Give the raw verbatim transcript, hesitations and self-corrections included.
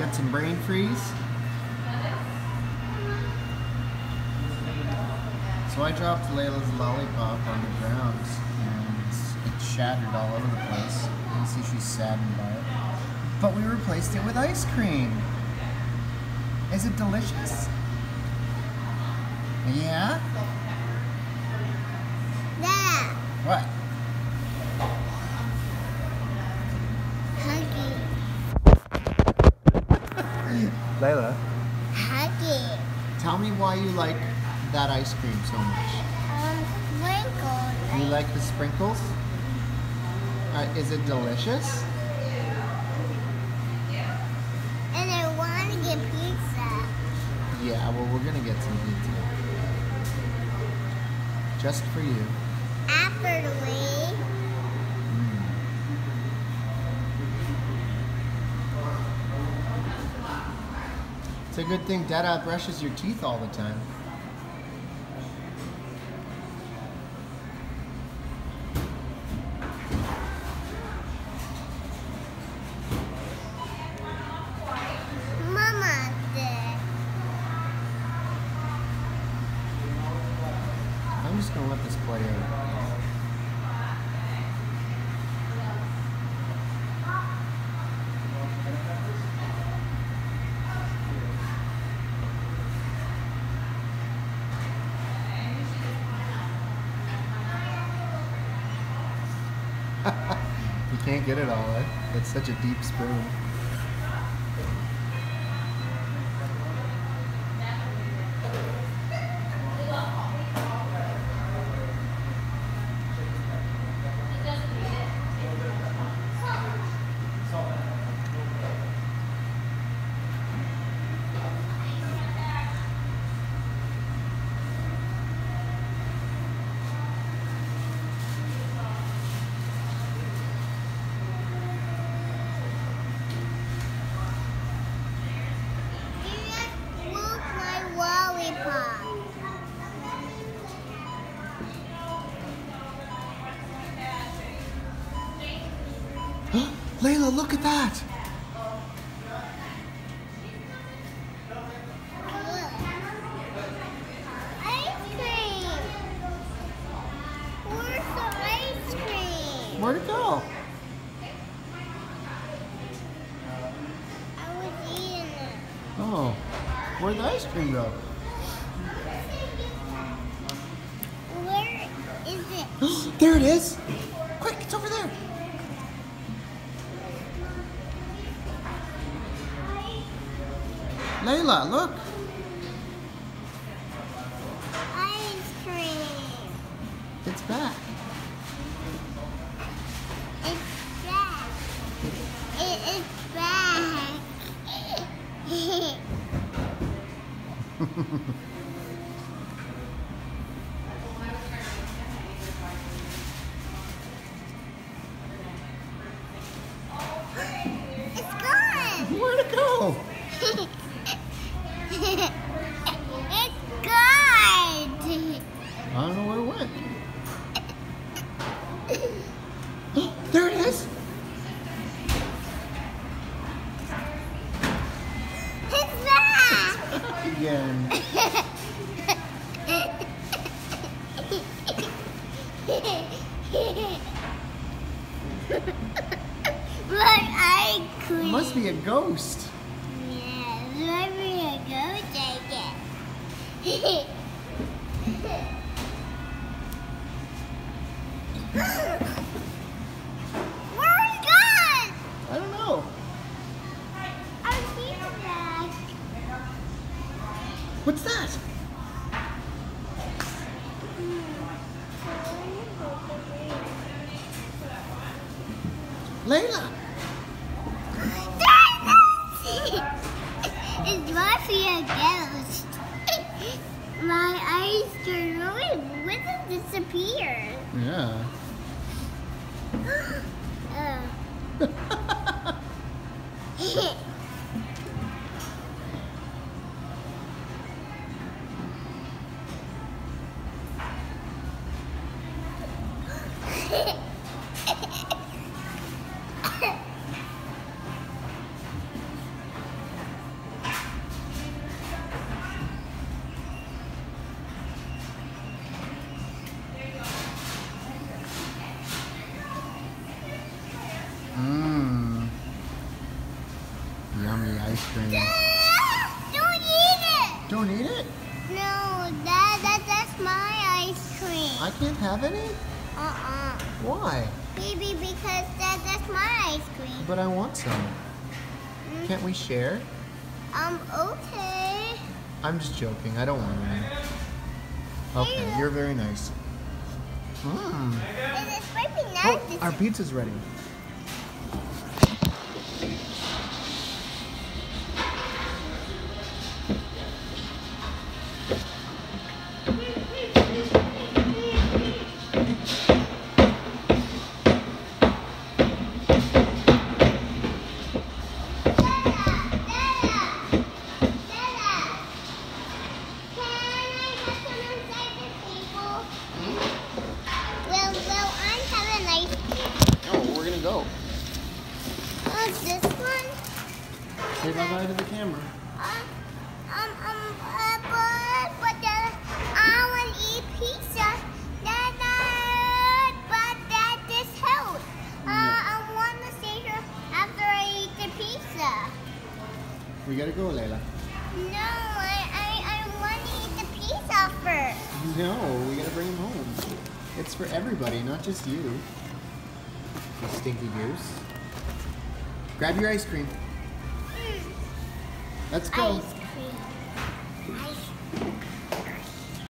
Got some brain freeze. So I dropped Leila's lollipop on the ground and it shattered all over the place. You can see she's saddened by it. But we replaced it with ice cream. Is it delicious? Yeah? Yeah. What? Huggy. Leila, Huggy. tell me why you like that ice cream so much. Um, sprinkles. You like the sprinkles? Uh, is it delicious? And I want to get pizza. Yeah, well, we're gonna get some pizza. Just for you. After the week. Mm. It's a good thing Dada brushes your teeth all the time. Mama did. I'm just gonna let this play out. You can't get it all, eh? It's such a deep spoon. Look my lollipop. Leila, look at that! Look. Ice cream. Where's the ice cream? Where'd it go? I was eating it. Oh, where'd the ice cream go? Where is it? There it is! Quick, it's over there! Leila, look! Ice cream. It's back. It's back. It is back. It's gone. Where'd it go? It's gone. I don't know where it went. There it is! It's back. Again. But I could. Must be a ghost. Yeah, let me go take it. Where is it gone? I don't know. I see it back. What's that? Leila! It's Buffy a ghost. My eyes turned really when it disappeared. Yeah. Oh. ice cream. Dad, don't eat it! Don't eat it? No, Dad, that, that's my ice cream. I can't have any? Uh-uh. Why? Baby, because that, that's my ice cream. But I want some. Mm. Can't we share? Um, okay. I'm just joking. I don't want any. Okay, you're very nice. Mmm. It's pretty nice. Oh, our pizza's ready. Go. Oh, this one? Say bye-bye to the camera. Um, um, um, uh, but, but uh, I want to eat pizza. That, that, but that this helps. Uh, No. I want to stay here after I eat the pizza. We gotta go, Leila. No, I, I, I want to eat the pizza first. No, we gotta bring him home. It's for everybody, not just you. You stinky goose. Grab your ice cream. Mm. Let's go. Ice cream. Ice